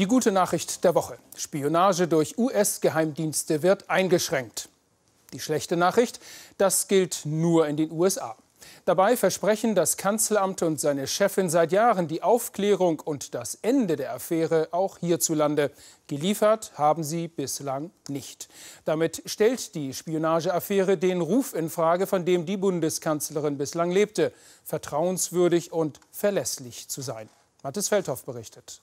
Die gute Nachricht der Woche. Spionage durch US-Geheimdienste wird eingeschränkt. Die schlechte Nachricht, das gilt nur in den USA. Dabei versprechen das Kanzleramt und seine Chefin seit Jahren die Aufklärung und das Ende der Affäre auch hierzulande. Geliefert haben sie bislang nicht. Damit stellt die Spionageaffäre den Ruf in Frage, von dem die Bundeskanzlerin bislang lebte, vertrauenswürdig und verlässlich zu sein. Mathis Feldhoff berichtet.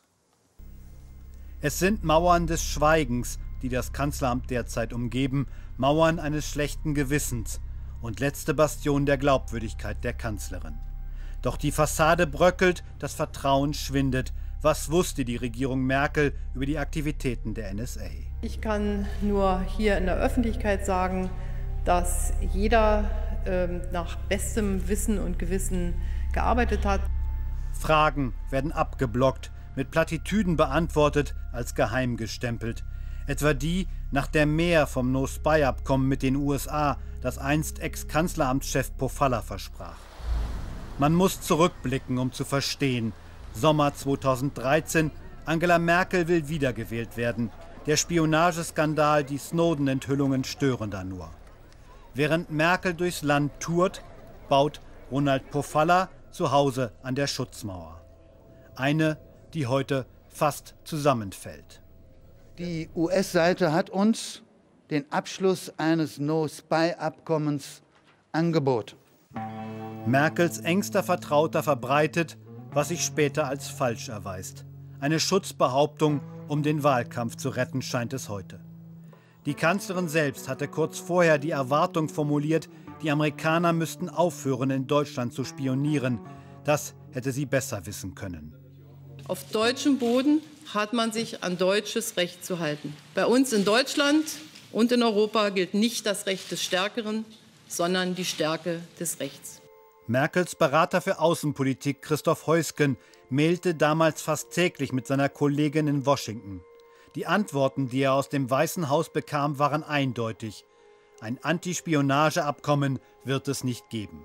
Es sind Mauern des Schweigens, die das Kanzleramt derzeit umgeben, Mauern eines schlechten Gewissens und letzte Bastion der Glaubwürdigkeit der Kanzlerin. Doch die Fassade bröckelt, das Vertrauen schwindet. Was wusste die Regierung Merkel über die Aktivitäten der NSA? Ich kann nur hier in der Öffentlichkeit sagen, dass jeder nach bestem Wissen und Gewissen gearbeitet hat. Fragen werden abgeblockt, mit Plattitüden beantwortet, als geheim gestempelt. Etwa die nach der Mehr vom No-Spy-Abkommen mit den USA, das einst Ex-Kanzleramtschef Pofalla versprach. Man muss zurückblicken, um zu verstehen. Sommer 2013, Angela Merkel will wiedergewählt werden. Der Spionageskandal, die Snowden-Enthüllungen stören da nur. Während Merkel durchs Land tourt, baut Ronald Pofalla zu Hause an der Schutzmauer. Eine, die heute fast zusammenfällt. Die US-Seite hat uns den Abschluss eines No-Spy-Abkommens angeboten. Merkels engster Vertrauter verbreitet, was sich später als falsch erweist. Eine Schutzbehauptung, um den Wahlkampf zu retten, scheint es heute. Die Kanzlerin selbst hatte kurz vorher die Erwartung formuliert, die Amerikaner müssten aufhören, in Deutschland zu spionieren. Das hätte sie besser wissen können. Auf deutschem Boden hat man sich an deutsches Recht zu halten. Bei uns in Deutschland und in Europa gilt nicht das Recht des Stärkeren, sondern die Stärke des Rechts. Merkels Berater für Außenpolitik Christoph Heusgen mailte damals fast täglich mit seiner Kollegin in Washington. Die Antworten, die er aus dem Weißen Haus bekam, waren eindeutig. Ein Antispionageabkommen wird es nicht geben.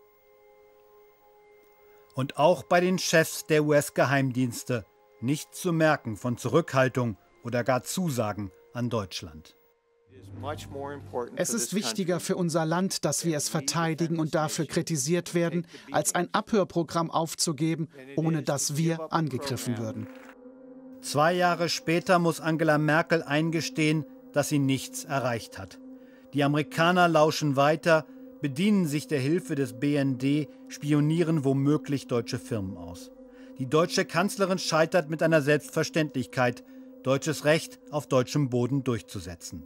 Und auch bei den Chefs der US-Geheimdienste nichts zu merken von Zurückhaltung oder gar Zusagen an Deutschland. Es ist wichtiger für unser Land, dass wir es verteidigen und dafür kritisiert werden, als ein Abhörprogramm aufzugeben, ohne dass wir angegriffen würden. 2 Jahre später muss Angela Merkel eingestehen, dass sie nichts erreicht hat. Die Amerikaner lauschen weiter, bedienen sich der Hilfe des BND, spionieren womöglich deutsche Firmen aus. Die deutsche Kanzlerin scheitert mit einer Selbstverständlichkeit, deutsches Recht auf deutschem Boden durchzusetzen.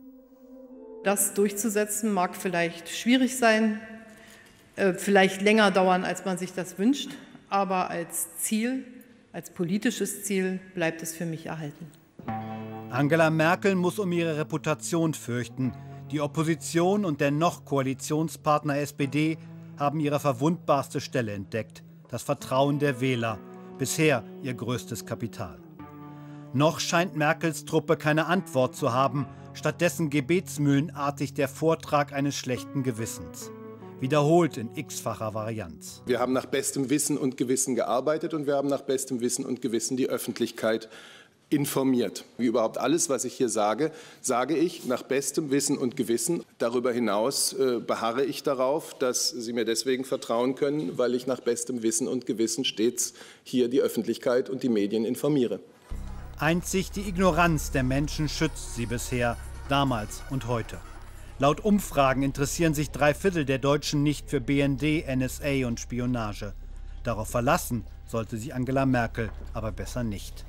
Das durchzusetzen mag vielleicht schwierig sein, vielleicht länger dauern, als man sich das wünscht, aber als Ziel, als politisches Ziel bleibt es für mich erhalten. Angela Merkel muss um ihre Reputation fürchten. Die Opposition und der noch Koalitionspartner SPD haben ihre verwundbarste Stelle entdeckt, das Vertrauen der Wähler, bisher ihr größtes Kapital. Noch scheint Merkels Truppe keine Antwort zu haben, stattdessen gebetsmühlenartig der Vortrag eines schlechten Gewissens. Wiederholt in x-facher Varianz. Wir haben nach bestem Wissen und Gewissen gearbeitet und wir haben nach bestem Wissen und Gewissen die Öffentlichkeit informiert. Wie überhaupt alles, was ich hier sage, sage ich nach bestem Wissen und Gewissen. Darüber hinaus beharre ich darauf, dass Sie mir deswegen vertrauen können, weil ich nach bestem Wissen und Gewissen stets hier die Öffentlichkeit und die Medien informiere. Einzig die Ignoranz der Menschen schützt sie bisher, damals und heute. Laut Umfragen interessieren sich 3/4 der Deutschen nicht für BND, NSA und Spionage. Darauf verlassen sollte sich Angela Merkel aber besser nicht.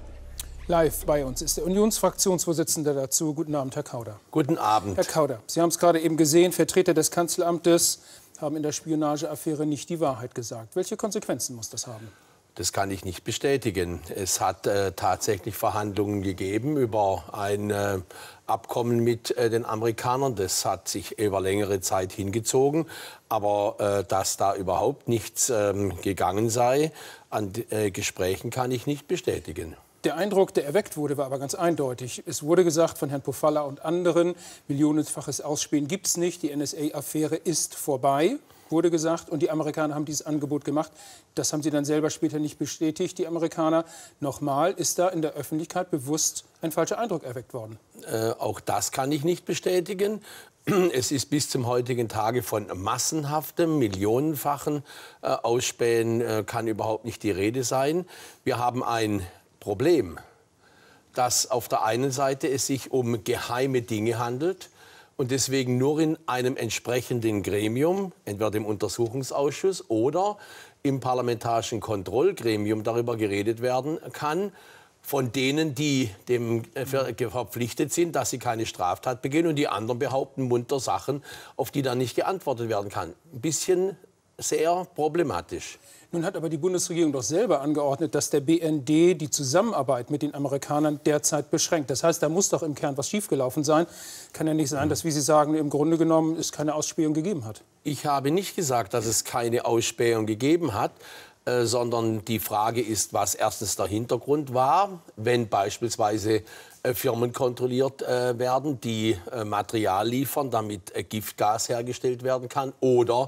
Live bei uns ist der Unionsfraktionsvorsitzende dazu. Guten Abend, Herr Kauder. Guten Abend. Herr Kauder, Sie haben es gerade eben gesehen, Vertreter des Kanzleramtes haben in der Spionageaffäre nicht die Wahrheit gesagt. Welche Konsequenzen muss das haben? Das kann ich nicht bestätigen. Es hat tatsächlich Verhandlungen gegeben über ein Abkommen mit den Amerikanern. Das hat sich über längere Zeit hingezogen. Aber dass da überhaupt nichts gegangen sei an Gesprächen, kann ich nicht bestätigen. Der Eindruck, der erweckt wurde, war aber ganz eindeutig. Es wurde gesagt von Herrn Pofalla und anderen, millionenfaches Ausspähen gibt es nicht, die NSA-Affäre ist vorbei, wurde gesagt. Und die Amerikaner haben dieses Angebot gemacht. Das haben sie dann selber später nicht bestätigt, die Amerikaner. Nochmal, ist da in der Öffentlichkeit bewusst ein falscher Eindruck erweckt worden? Auch das kann ich nicht bestätigen. Es ist bis zum heutigen Tage von massenhaftem, millionenfachen Ausspähen kann überhaupt nicht die Rede sein. Wir haben ein Problem, dass auf der einen Seite es sich um geheime Dinge handelt und deswegen nur in einem entsprechenden Gremium, entweder dem Untersuchungsausschuss oder im parlamentarischen Kontrollgremium darüber geredet werden kann, von denen, die dem verpflichtet sind, dass sie keine Straftat begehen, und die anderen behaupten munter Sachen, auf die dann nicht geantwortet werden kann. Ein bisschen sehr problematisch. Nun hat aber die Bundesregierung doch selber angeordnet, dass der BND die Zusammenarbeit mit den Amerikanern derzeit beschränkt. Das heißt, da muss doch im Kern was schiefgelaufen sein. Kann ja nicht sein, dass, wie Sie sagen, im Grunde genommen es keine Ausspähung gegeben hat. Ich habe nicht gesagt, dass es keine Ausspähung gegeben hat, sondern die Frage ist, was erstens der Hintergrund war, wenn beispielsweise Firmen kontrolliert werden, die Material liefern, damit Giftgas hergestellt werden kann, oder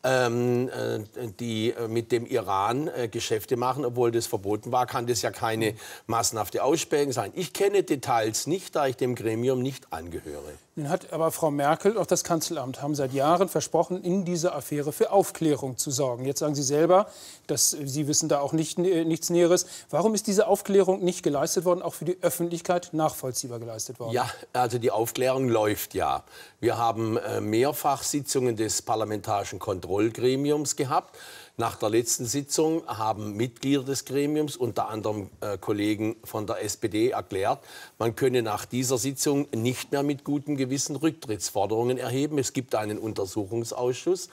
die mit dem Iran Geschäfte machen, obwohl das verboten war, kann das ja keine massenhafte Ausspähung sein. Ich kenne Details nicht, da ich dem Gremium nicht angehöre. Nun hat aber Frau Merkel und das Kanzleramt haben seit Jahren versprochen, in dieser Affäre für Aufklärung zu sorgen. Jetzt sagen Sie selber, dass Sie wissen da auch nichts Näheres. Warum ist diese Aufklärung nicht geleistet worden, auch für die Öffentlichkeit nachvollziehbar geleistet worden? Ja, also die Aufklärung läuft ja. Wir haben mehrfach Sitzungen des Parlamentarischen Kontrollgremiums gehabt. Nach der letzten Sitzung haben Mitglieder des Gremiums, unter anderem Kollegen von der SPD, erklärt, man könne nach dieser Sitzung nicht mehr mit gutem Gewissen Rücktrittsforderungen erheben. Es gibt einen Untersuchungsausschuss.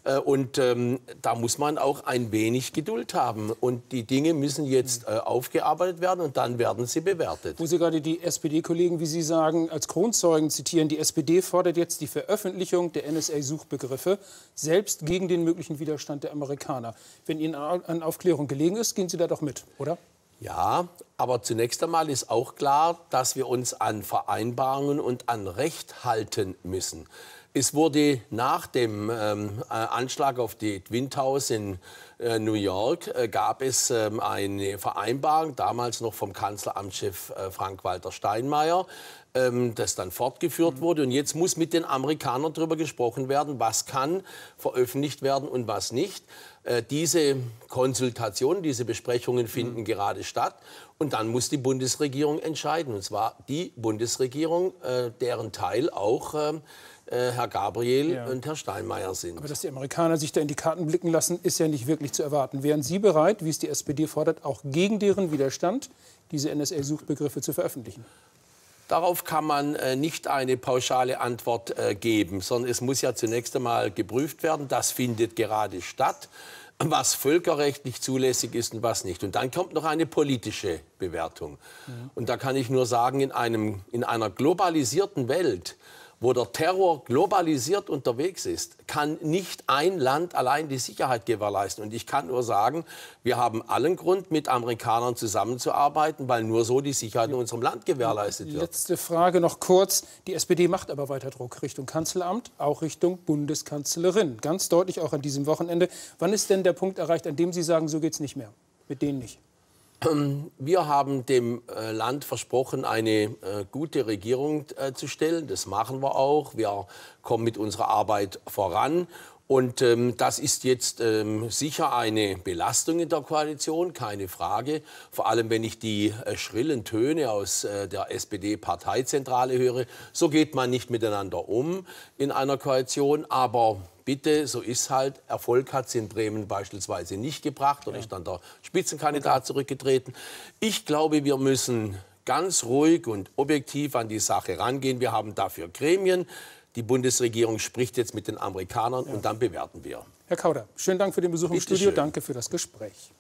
Und da muss man auch ein wenig Geduld haben. Und die Dinge müssen jetzt aufgearbeitet werden und dann werden sie bewertet. Wo Sie gerade die SPD-Kollegen, wie Sie sagen, als Kronzeugen zitieren, die SPD fordert jetzt die Veröffentlichung der NSA-Suchbegriffe, selbst gegen den möglichen Widerstand der Amerikaner. Wenn Ihnen an Aufklärung gelegen ist, gehen Sie da doch mit, oder? Ja, aber zunächst einmal ist auch klar, dass wir uns an Vereinbarungen und an Recht halten müssen. Es wurde nach dem Anschlag auf die Twin Towers in New York, gab es eine Vereinbarung, damals noch vom Kanzleramtschef Frank-Walter Steinmeier, das dann fortgeführt wurde. Und jetzt muss mit den Amerikanern darüber gesprochen werden, was kann veröffentlicht werden und was nicht. Diese Konsultationen, diese Besprechungen finden gerade statt. Und dann muss die Bundesregierung entscheiden. Und zwar die Bundesregierung, deren Teil auch Herr Gabriel und Herr Steinmeier sind. Aber dass die Amerikaner sich da in die Karten blicken lassen, ist ja nicht wirklich zu erwarten. Wären Sie bereit, wie es die SPD fordert, auch gegen deren Widerstand diese NSA-Suchbegriffe zu veröffentlichen? Darauf kann man nicht eine pauschale Antwort geben, sondern es muss ja zunächst einmal geprüft werden. Das findet gerade statt, was völkerrechtlich zulässig ist und was nicht. Und dann kommt noch eine politische Bewertung. Und da kann ich nur sagen, in einer globalisierten Welt, wo der Terror globalisiert unterwegs ist, kann nicht ein Land allein die Sicherheit gewährleisten. Und ich kann nur sagen, wir haben allen Grund, mit Amerikanern zusammenzuarbeiten, weil nur so die Sicherheit in unserem Land gewährleistet wird. Letzte Frage noch kurz. Die SPD macht aber weiter Druck Richtung Kanzleramt, auch Richtung Bundeskanzlerin. Ganz deutlich auch an diesem Wochenende. Wann ist denn der Punkt erreicht, an dem Sie sagen, so geht's nicht mehr? Mit denen nicht? Wir haben dem Land versprochen, eine gute Regierung zu stellen. Das machen wir auch. Wir kommen mit unserer Arbeit voran. Und das ist jetzt sicher eine Belastung in der Koalition, keine Frage. Vor allem, wenn ich die schrillen Töne aus der SPD-Parteizentrale höre. So geht man nicht miteinander um in einer Koalition. Aber bitte, so ist halt. Erfolg hat es in Bremen beispielsweise nicht gebracht. Oder ist dann der Spitzenkandidat zurückgetreten. Ich glaube, wir müssen ganz ruhig und objektiv an die Sache rangehen. Wir haben dafür Gremien. Die Bundesregierung spricht jetzt mit den Amerikanern und dann bewerten wir. Herr Kauder, schönen Dank für den Besuch im Studio. Danke für das Gespräch.